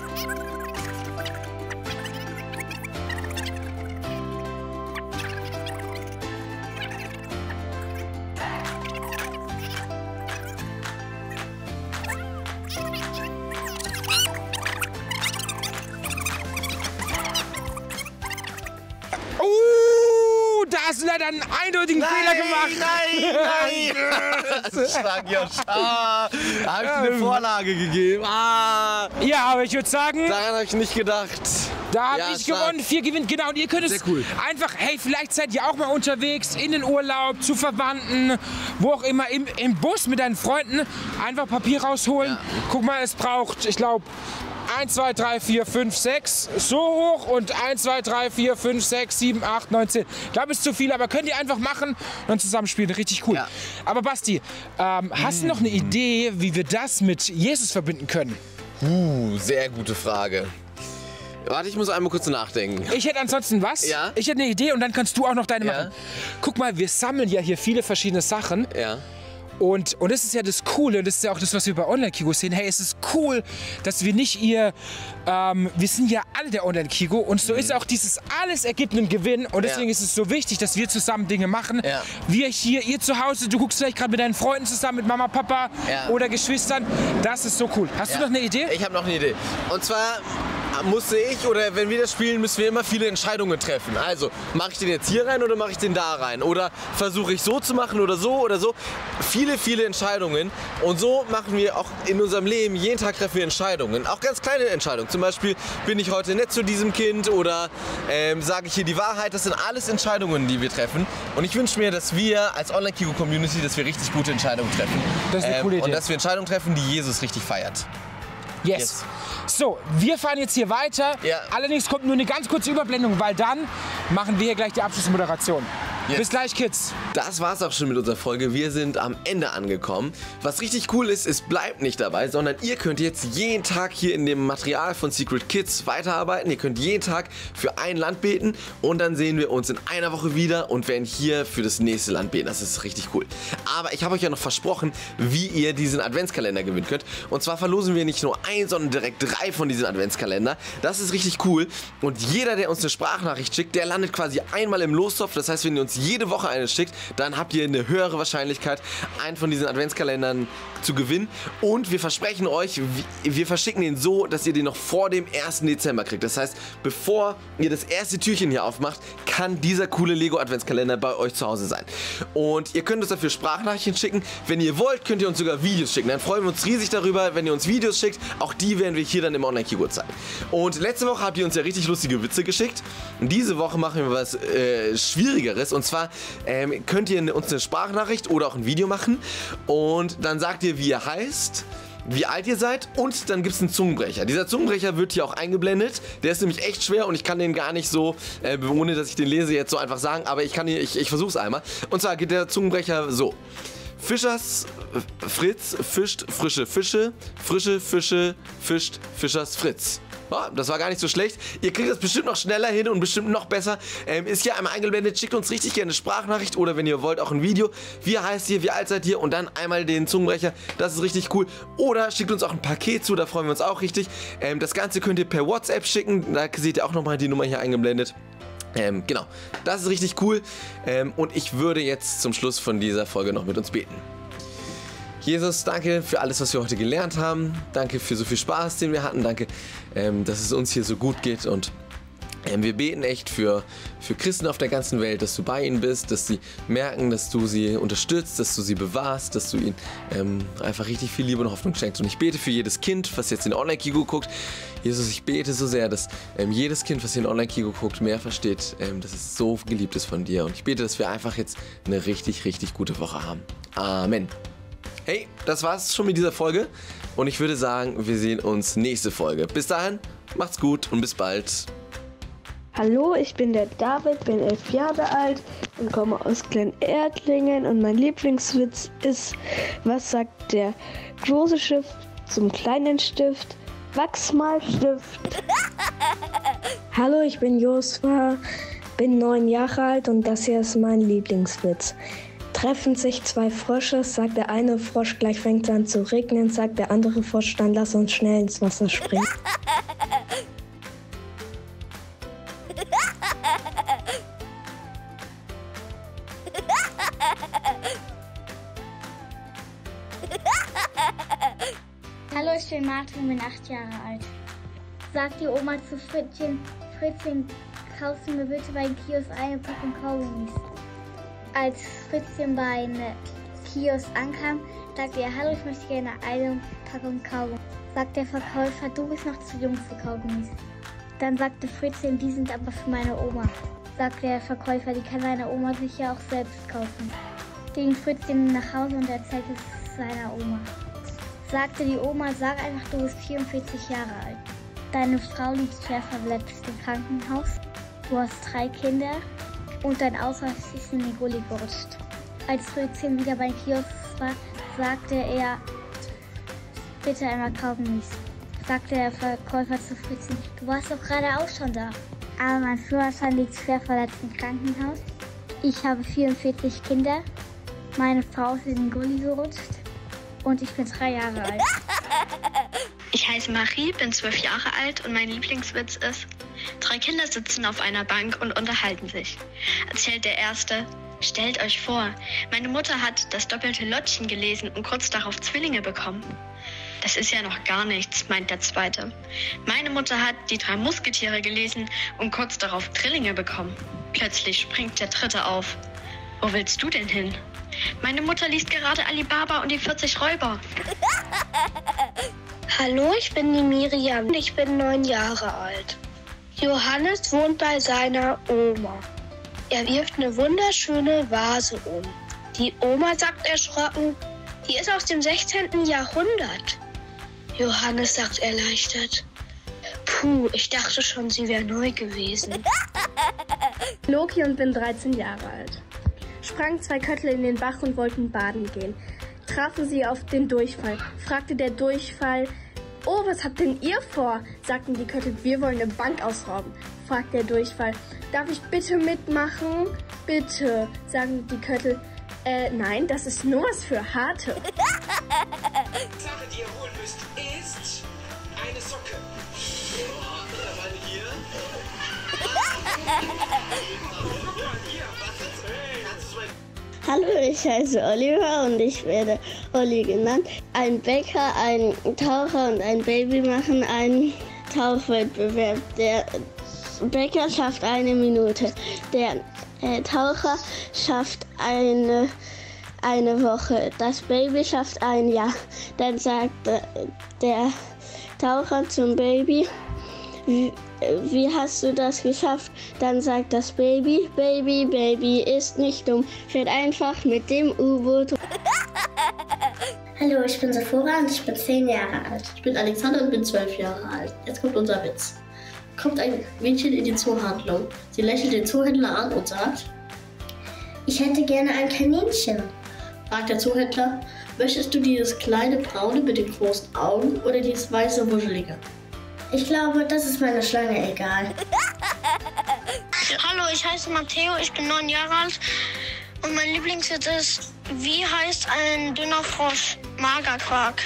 Da hast du leider einen eindeutigen Fehler gemacht. Nein! Stark, Josh. Da habe ich dir eine Vorlage gegeben. Ja, aber ich würde sagen... Daran habe ich nicht gedacht. Da habe ich gewonnen, 4 gewinnt, genau. Und ihr könnt es einfach, hey, vielleicht seid ihr auch mal unterwegs, in den Urlaub, zu Verwandten, wo auch immer, im Bus mit deinen Freunden, einfach Papier rausholen. Ja. Guck mal, es braucht, ich glaube, 1, 2, 3, 4, 5, 6, so hoch und 1, 2, 3, 4, 5, 6, 7, 8, 9, 10. Ich glaube, es ist zu viel, aber könnt ihr einfach machen und zusammenspielen. Richtig cool. Ja. Aber Basti, hast du noch eine Idee, wie wir das mit Jesus verbinden können? Sehr gute Frage. Warte, ich muss einmal kurz nachdenken. Ich hätte ansonsten was. Ja? Ich hätte eine Idee und dann kannst du auch noch deine machen. Guck mal, wir sammeln ja hier viele verschiedene Sachen. Ja. Und das ist ja das Coole, und das ist ja auch das, was wir bei Online-Kiko sehen. Hey, es ist cool, dass wir nicht wir sind ja alle der Online-Kiko und so ist auch dieses alles ergibt einen Gewinn und deswegen ist es so wichtig, dass wir zusammen Dinge machen. Ja. Wir hier, ihr zu Hause, du guckst vielleicht gerade mit deinen Freunden zusammen, mit Mama, Papa oder Geschwistern. Das ist so cool. Hast du noch eine Idee? Ich habe noch eine Idee. Und zwar musste ich, oder wenn wir das spielen, müssen wir immer viele Entscheidungen treffen. Also, mache ich den jetzt hier rein oder mache ich den da rein? Oder versuche ich so zu machen oder so oder so. Viele Entscheidungen. Und so machen wir auch in unserem Leben, jeden Tag treffen wir Entscheidungen. Auch ganz kleine Entscheidungen. Zum Beispiel, bin ich heute nett zu diesem Kind oder sage ich hier die Wahrheit. Das sind alles Entscheidungen, die wir treffen. Und ich wünsche mir, dass wir als Online-Kiko-Community, dass wir richtig gute Entscheidungen treffen. Das ist eine coole Idee. Und dass wir Entscheidungen treffen, die Jesus richtig feiert. Yes. So, wir fahren jetzt hier weiter. Ja. Allerdings kommt nur eine ganz kurze Überblendung, weil dann machen wir hier gleich die Abschlussmoderation. Yes. Bis gleich, Kids. Das war's auch schon mit unserer Folge. Wir sind am Ende angekommen. Was richtig cool ist, es bleibt nicht dabei, sondern ihr könnt jetzt jeden Tag hier in dem Material von Secret Kids weiterarbeiten. Ihr könnt jeden Tag für ein Land beten und dann sehen wir uns in einer Woche wieder und werden hier für das nächste Land beten. Das ist richtig cool. Aber ich habe euch ja noch versprochen, wie ihr diesen Adventskalender gewinnen könnt. Und zwar verlosen wir nicht nur einen, sondern direkt 3 von diesen Adventskalender. Das ist richtig cool. Und jeder, der uns eine Sprachnachricht schickt, der landet quasi einmal im Lostopf. Das heißt, wenn ihr uns jede Woche eine schickt, dann habt ihr eine höhere Wahrscheinlichkeit, einen von diesen Adventskalendern zu gewinnen. Und wir versprechen euch, wir verschicken den so, dass ihr den noch vor dem 1. Dezember kriegt. Das heißt, bevor ihr das erste Türchen hier aufmacht, kann dieser coole Lego Adventskalender bei euch zu Hause sein. Und ihr könnt uns dafür Sprachnachrichten schicken. Wenn ihr wollt, könnt ihr uns sogar Videos schicken. Dann freuen wir uns riesig darüber, wenn ihr uns Videos schickt. Auch die werden wir hier dann im Online-Keyboard zeigen. Und letzte Woche habt ihr uns ja richtig lustige Witze geschickt. Und diese Woche machen wir was Schwierigeres. Und zwar könnt ihr uns eine Sprachnachricht oder auch ein Video machen und dann sagt ihr, wie ihr heißt, wie alt ihr seid und dann gibt es einen Zungenbrecher. Dieser Zungenbrecher wird hier auch eingeblendet. Der ist nämlich echt schwer und ich kann den gar nicht so, ohne dass ich den lese, jetzt so einfach sagen, aber ich versuche es einmal. Und zwar geht der Zungenbrecher so. Fischers Fritz fischt frische Fische, frische Fische fischt Fischers Fritz. Oh, das war gar nicht so schlecht. Ihr kriegt das bestimmt noch schneller hin und bestimmt noch besser. Ist hier einmal eingeblendet. Schickt uns richtig gerne eine Sprachnachricht oder wenn ihr wollt auch ein Video. Wie heißt ihr, wie alt seid ihr und dann einmal den Zungenbrecher. Das ist richtig cool. Oder schickt uns auch ein Paket zu, da freuen wir uns auch richtig. Das Ganze könnt ihr per WhatsApp schicken. Da seht ihr auch nochmal die Nummer hier eingeblendet. Genau, das ist richtig cool. Und ich würde jetzt zum Schluss von dieser Folge noch mit uns beten. Jesus, danke für alles, was wir heute gelernt haben. Danke für so viel Spaß, den wir hatten. Danke, dass es uns hier so gut geht. Und wir beten echt für Christen auf der ganzen Welt, dass du bei ihnen bist, dass sie merken, dass du sie unterstützt, dass du sie bewahrst, dass du ihnen einfach richtig viel Liebe und Hoffnung schenkst. Und ich bete für jedes Kind, was jetzt in Online-Kigo guckt. Jesus, ich bete so sehr, dass jedes Kind, was hier in Online-Kigo guckt, mehr versteht, dass es so geliebt ist von dir. Und ich bete, dass wir einfach jetzt eine richtig, richtig gute Woche haben. Amen. Hey, das war's schon mit dieser Folge und ich würde sagen, wir sehen uns nächste Folge. Bis dahin, macht's gut und bis bald. Hallo, ich bin der David, bin 11 Jahre alt und komme aus Klein-Erdlingen und mein Lieblingswitz ist, was sagt der große Stift zum kleinen Stift? Wachs mal Stift. Hallo, ich bin Josua, bin 9 Jahre alt und das hier ist mein Lieblingswitz. Treffen sich 2 Frösche, sagt der eine Frosch, gleich fängt es an zu regnen, sagt der andere Frosch, dann lass uns schnell ins Wasser springen. Hallo, ich bin Martin, bin 8 Jahre alt. Sagt die Oma zu Fritzchen, Fritzchen, kaufst du mir bitte bei Kiosk eine Packung Kaugummis? Als Fritzchen bei einem Kiosk ankam, sagte er, hallo, ich möchte gerne eine Packung Kaugummis. Sagt der Verkäufer, du bist noch zu jung für Kaugummis. Dann sagte Fritzchen, die sind aber für meine Oma. Sagt der Verkäufer, die kann seine Oma sich ja auch selbst kaufen. Ging Fritzchen nach Hause und erzählte es seiner Oma. Sagte die Oma, sag einfach, du bist 44 Jahre alt. Deine Frau liegt schwer verletzt im Krankenhaus. Du hast 3 Kinder. Und dein Ausweis ist in den Gully gerutscht. Als Fritzchen wieder beim Kiosk war, sagte er, bitte einmal Kaugummis. Sagte der Verkäufer zu Fritzchen, du warst doch gerade auch schon da. Aber mein Führerschein liegt schwer verletzt im Krankenhaus. Ich habe 44 Kinder. Meine Frau ist in den Gully gerutscht. Und ich bin 3 Jahre alt. Ich heiße Marie, bin 12 Jahre alt und mein Lieblingswitz ist, 3 Kinder sitzen auf einer Bank und unterhalten sich. Erzählt der Erste, stellt euch vor, meine Mutter hat das doppelte Lottchen gelesen und kurz darauf Zwillinge bekommen. Das ist ja noch gar nichts, meint der Zweite. Meine Mutter hat die 3 Musketiere gelesen und kurz darauf Drillinge bekommen. Plötzlich springt der Dritte auf. Wo willst du denn hin? Meine Mutter liest gerade Alibaba und die 40 Räuber. Hallo, ich bin die Miriam und ich bin 9 Jahre alt. Johannes wohnt bei seiner Oma. Er wirft eine wunderschöne Vase um. Die Oma sagt erschrocken, die ist aus dem 16. Jahrhundert. Johannes sagt erleichtert. Puh, ich dachte schon, sie wäre neu gewesen. Loki und bin 13 Jahre alt. Sprangen 2 Köttel in den Bach und wollten baden gehen. Trafen sie auf den Durchfall. Fragte der Durchfall, oh, was habt denn ihr vor? Sagten die Köttel, wir wollen eine Bank ausrauben. Fragt der Durchfall, darf ich bitte mitmachen? Bitte, sagen die Köttel. Nein, das ist nur was für Harte. Die Sache, die ihr holen müsst, ist eine Socke. Mal hier. Hallo, ich heiße Oliver und ich werde Olli genannt. Ein Bäcker, ein Taucher und ein Baby machen einen Tauchwettbewerb. Der Bäcker schafft 1 Minute. Der Taucher schafft eine Woche. Das Baby schafft 1 Jahr. Dann sagt der Taucher zum Baby, wie hast du das geschafft? Dann sagt das Baby, Baby ist nicht dumm, fährt einfach mit dem U-Boot. Hallo, ich bin Sephora und ich bin 10 Jahre alt. Ich bin Alexander und bin 12 Jahre alt. Jetzt kommt unser Witz. Kommt ein Mädchen in die Zoohandlung. Sie lächelt den Zoohändler an und sagt, ich hätte gerne ein Kaninchen. Fragt der Zoohändler, möchtest du dieses kleine braune mit den großen Augen oder dieses weiße wuschelige? Ich glaube, das ist meiner Schlange egal. Hallo, ich heiße Matteo, ich bin 9 Jahre alt und mein Lieblingswitz ist, wie heißt ein dünner Frosch? Magerquark.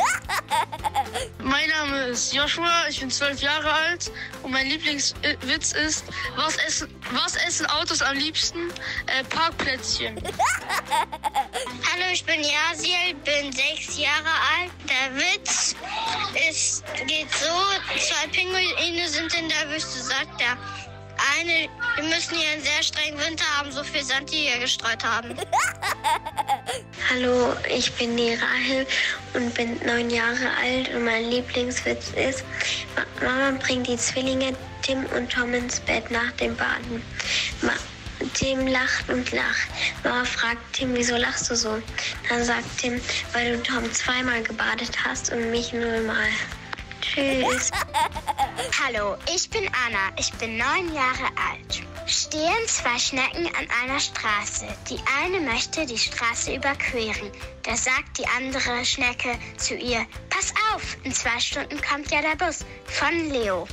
Mein Name ist Joshua, ich bin 12 Jahre alt und mein Lieblingswitz ist, was essen Autos am liebsten? Parkplätzchen. Hallo, ich bin Yasiel, bin 6 Jahre alt. Der Witz geht so, 2 Pinguine sind in der Wüste, sagt der eine, wir müssen hier einen sehr strengen Winter haben, so viel Sand, die wir gestreut haben. Hallo, ich bin die Rahel und bin 9 Jahre alt und mein Lieblingswitz ist, Mama bringt die Zwillinge Tim und Tom ins Bett nach dem Baden. Tim lacht und lacht. Mama fragt Tim, wieso lachst du so? Dann sagt Tim, weil du Tom 2-mal gebadet hast und mich 0-mal. Tschüss. Hallo, ich bin Anna, ich bin 9 Jahre alt. Stehen 2 Schnecken an einer Straße. Die eine möchte die Straße überqueren. Da sagt die andere Schnecke zu ihr, pass auf, in 2 Stunden kommt ja der Bus. Von Leo.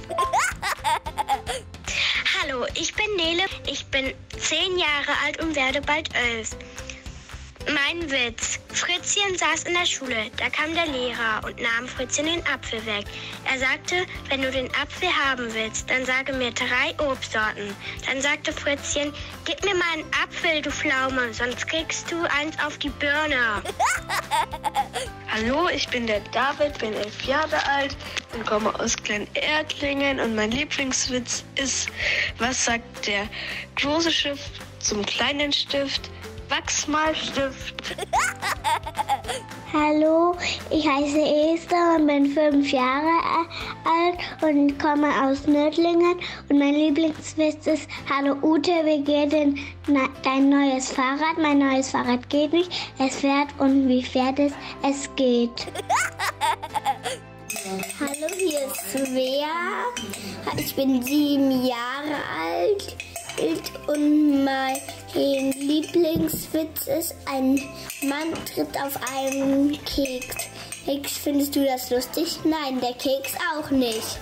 Hallo, ich bin Nele, ich bin 10 Jahre alt und werde bald 11. Mein Witz. Fritzchen saß in der Schule. Da kam der Lehrer und nahm Fritzchen den Apfel weg. Er sagte, wenn du den Apfel haben willst, dann sage mir 3 Obstsorten. Dann sagte Fritzchen, gib mir mal einen Apfel, du Pflaume, sonst kriegst du eins auf die Birne. Hallo, ich bin der David, bin 11 Jahre alt und komme aus Klein-Erdlingen und mein Lieblingswitz ist, was sagt der große Stift zum kleinen Stift? Wachsmalstift. Hallo, ich heiße Esther und bin 5 Jahre alt und komme aus Nördlingen. Und mein Lieblingswitz ist, hallo Ute, wie geht denn dein neues Fahrrad? Mein neues Fahrrad geht nicht, es fährt und wie fährt es? Es geht. Hallo, hier ist Svea. Ich bin 7 Jahre alt. Und mein Lieblingswitz ist, ein Mann tritt auf einen Keks. Findest du das lustig? Nein, der Keks auch nicht.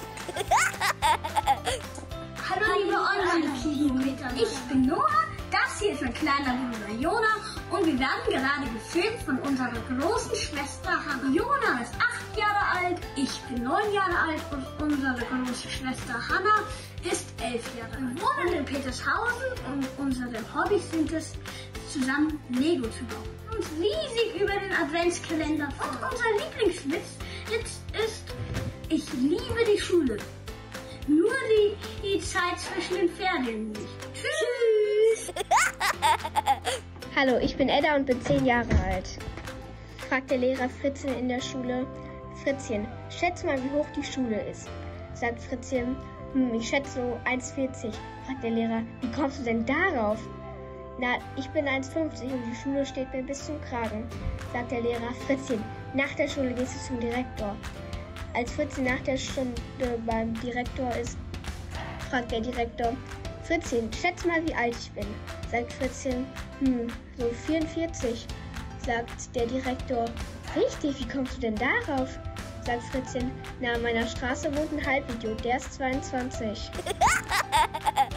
Hallo liebe Online-Kilometer, ich bin Noah, das hier ist mein kleiner Bruder Jona und wir werden gerade gefilmt von unserer großen Schwester Hannah. Jona ist 8 Jahre alt, ich bin 9 Jahre alt und unsere große Schwester Hannah ist 11 Jahre alt. Wir wohnen in Petershausen und unsere Hobbys sind es, zusammen Lego zu bauen. Uns riesig über den Adventskalender und unser Lieblingswitz ist, ich liebe die Schule. Nur die Zeit zwischen den Ferien nicht. Tschüss! Hallo, ich bin Edda und bin 10 Jahre alt. Fragt der Lehrer Fritzchen in der Schule, Fritzchen, schätze mal, wie hoch die Schule ist. Sagt Fritzchen, ich schätze so 1,40. Fragt der Lehrer, wie kommst du denn darauf? Na, ich bin 1,50 und die Schule steht mir bis zum Kragen. Sagt der Lehrer, Fritzchen, nach der Schule gehst du zum Direktor. Als Fritzchen nach der Stunde beim Direktor ist, fragt der Direktor: Fritzchen, schätz mal, wie alt ich bin. Sagt Fritzchen: so 44. Sagt der Direktor: Richtig, wie kommst du denn darauf? Sagt Fritzchen: Na, an meiner Straße wohnt ein Halbidiot, der ist 22.